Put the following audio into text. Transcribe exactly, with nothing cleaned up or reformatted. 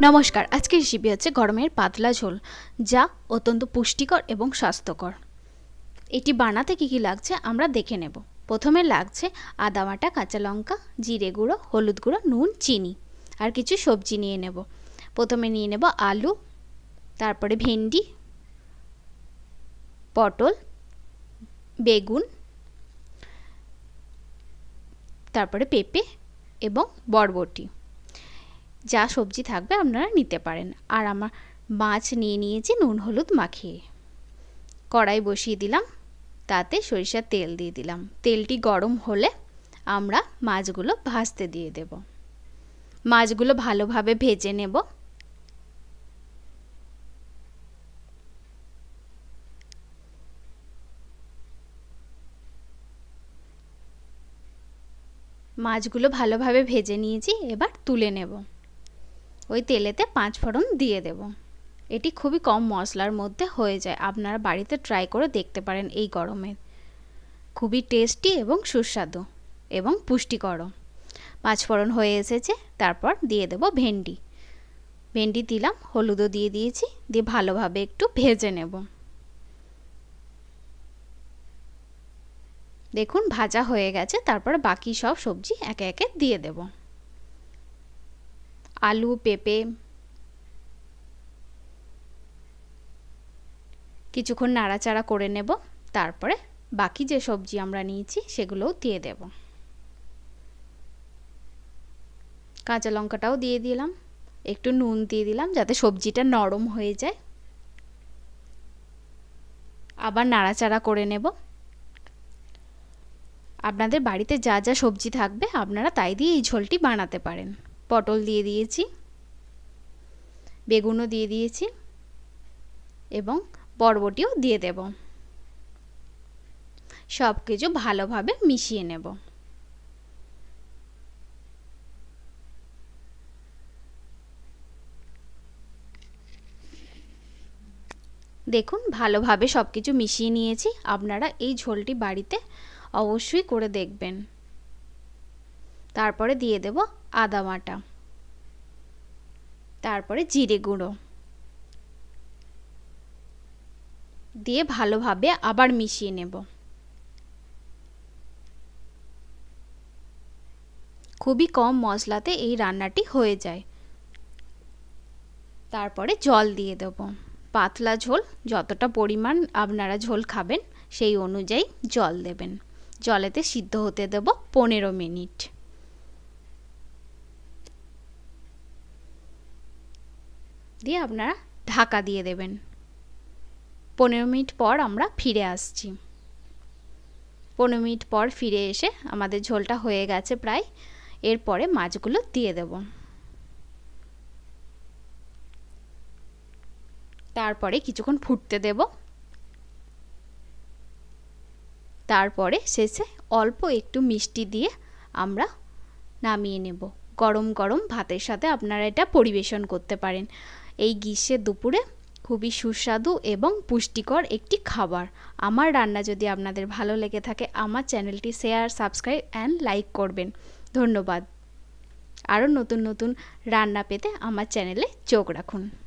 नमस्कार। आज के रेसिपि হচ্ছে গরমের পাতলা ঝোল যা অত্যন্ত পুষ্টিকর এবং স্বাস্থ্যকর। এটি বানাতে কি কি লাগছে আমরা দেখে নেব। প্রথমে লাগছে আদা বাটা, কাঁচা লঙ্কা, জিরে গুঁড়ো, হলুদ গুঁড়ো, নুন, চিনি আর কিছু সবজি নিয়ে নেব। প্রথমে নিয়ে নেব আলু, তারপরে ভেন্ডি, পটল, বেগুন, তারপরে পেঁপে এবং বরবটি। যা সবজি থাকবে আপনারা নিতে পারেন। আর আমার মাছ নিয়ে নিয়েছি নুন হলুদ মাখিয়ে। কড়াই বসিয়ে দিলাম, তাতে সরিষার তেল দিয়ে দিলাম। তেলটি গরম হলে আমরা মাছগুলো ভাজতে দিয়ে দেব। মাছগুলো ভালোভাবে ভেজে নেব। মাছগুলো ভালোভাবে ভেজে নিয়েছি, এবার তুলে নেব। ওই তেলেতে পাঁচ ফোড়ন দিয়ে দেব। এটি খুবই কম মশলার মধ্যে হয়ে যায়। আপনারা বাড়িতে ট্রাই করে দেখতে পারেন। এই গরমে খুবই টেস্টি এবং সুস্বাদু এবং পুষ্টিকরও। পাঁচ ফোড়ন হয়ে এসেছে, তারপর দিয়ে দেব ভেন্ডি। ভেন্ডি দিলাম, হলুদও দিয়ে দিয়েছি, দিয়ে ভালোভাবে একটু ভেজে নেব। দেখুন ভাজা হয়ে গেছে। তারপর বাকি সব সবজি একে একে দিয়ে দেব। আলু, পেঁপে কিছুক্ষণ নাড়াচাড়া করে নেব। তারপরে বাকি যে সবজি আমরা নিয়েছি সেগুলোও দিয়ে দেব। কাঁচা লঙ্কাটাও দিয়ে দিলাম, একটু নুন দিয়ে দিলাম যাতে সবজিটা নরম হয়ে যায়। আবার নাড়াচাড়া করে নেব। আপনাদের বাড়িতে যা যা সবজি থাকবে আপনারা তাই দিয়ে এই ঝোলটি বানাতে পারেন। পটল দিয়ে দিয়েছি, বেগুনও দিয়ে দিয়েছি এবং বরবটিও দিয়ে দেব। সব কিছু ভালোভাবে মিশিয়ে নেব। দেখুন ভালোভাবে সব কিছু মিশিয়ে নিয়েছি। আপনারা এই ঝোলটি বাড়িতে অবশ্যই করে দেখবেন। তারপরে দিয়ে দেব আদা বাটা, তারপরে জিরে গুঁড়ো দিয়ে ভালোভাবে আবার মিশিয়ে নেব। খুবই কম মশলাতে এই রান্নাটি হয়ে যায়। তারপরে জল দিয়ে দেব। পাতলা ঝোল, যতটা পরিমাণ আপনারা ঝোল খাবেন সেই অনুযায়ী জল দেবেন। জলেতে সিদ্ধ হতে দেব পনেরো মিনিট। দিয়ে আপনারা ঢাকা দিয়ে দেবেন। পনেরো মিনিট পর আমরা ফিরে আসছি। পনেরো মিনিট পর ফিরে এসে আমাদের ঝোলটা হয়ে গেছে প্রায়। এরপরে মাছগুলো দিয়ে দেব। তারপরে কিছুক্ষণ ফুটতে দেব। তারপরে শেষে অল্প একটু মিষ্টি দিয়ে আমরা নামিয়ে নেব। গরম গরম ভাতের সাথে আপনারা এটা পরিবেশন করতে পারেন। এই গ্রীষ্মের দুপুরে খুবই সুস্বাদু এবং পুষ্টিকর একটি খাবার। আমার রান্না যদি আপনাদের ভালো লেগে থাকে আমার চ্যানেলটি শেয়ার, সাবস্ক্রাইব অ্যান্ড লাইক করবেন। ধন্যবাদ। আরও নতুন নতুন রান্না পেতে আমার চ্যানেলে চোখ রাখুন।